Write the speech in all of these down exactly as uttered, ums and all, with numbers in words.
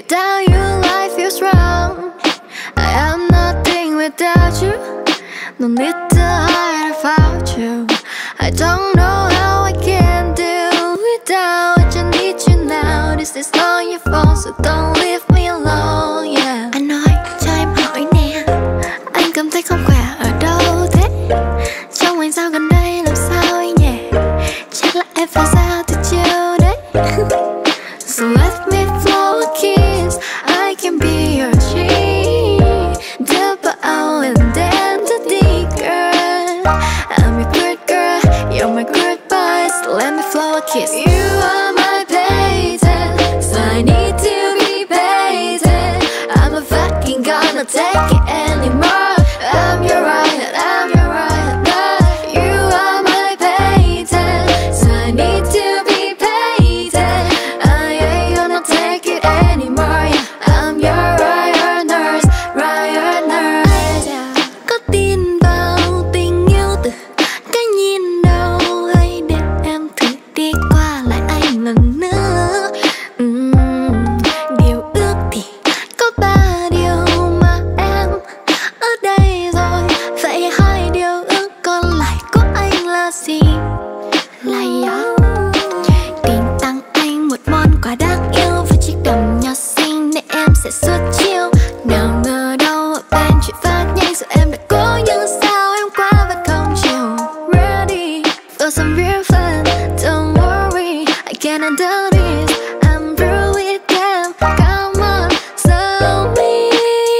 Without you, life feels wrong. I am nothing without you. No need to hide about you. I don't know how I can do without you. Need you now. This is all your fault, so don't leave me alone. Yeah. Anh nói cho em hỏi nè, anh cảm thấy không khỏe ở đâu thế? Trong anh sao gần đây làm sao nhỉ? Chắc là em phải ra từ chiều đấy. So let me flow a kiss. I can be your cheat. Dip out and then the deep girl. I'm your good girl, you're my good boy. So let me flow a kiss. You are my patient, so I need to be patient. I'm a fucking gonna take it anymore. I'm your right, I'm your right. But you are my patient, so I need to be patient. I ain't gonna take it anymore. Yeah, I'm your right nurse, right nurse. Yeah. Có tin vào tình yêu từ cái nhìn đầu, hay để em thử đi qua lại anh lần nữa. Uhm, điều ước thì có ba điều mà em ở đây rồi. Vậy hai điều ước còn lại của anh là gì? Là gió. Tìm tặng anh một món quà đáng yêu với chiếc đầm nhỏ xinh để em sẽ suốt chiều. Nào ngờ đâu ở bên chuyện phát nhanh, rồi em đã cố nhưng sao em quá vẫn không chịu. Ready for some real fun, don't worry, I can handle this. I'm through with them, come on, show me.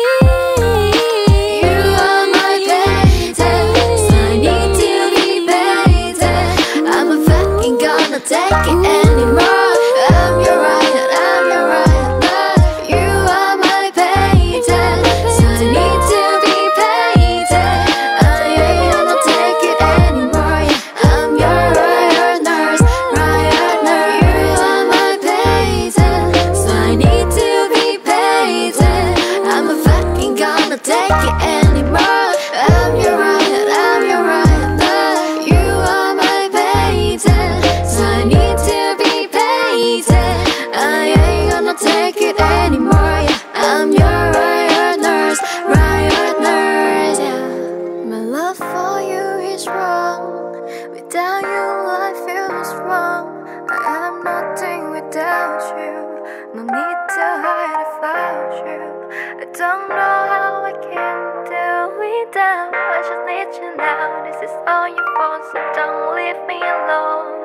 You are my patient, so I need to be patient. I'm a fucking gonna take it anymore. I'm your right, I'm your right. But you are my patient, so I need to be patient. I ain't gonna take it anymore. Yeah, I'm your right nurse, right nurse. You are my patient, so I need to be patient. I'm a fucking gonna take it anymore. I'm your right, I'm your right. But you are my patient, so I need to be patient. I ain't gonna take it anymore. Yeah, I'm your right nurse, right nurse. Yeah. My love for you is wrong. Without you, life feels wrong. I am nothing without you. No need to hide about you. I don't know how I can do without. I just need you now. This is all your fault, so don't leave me alone.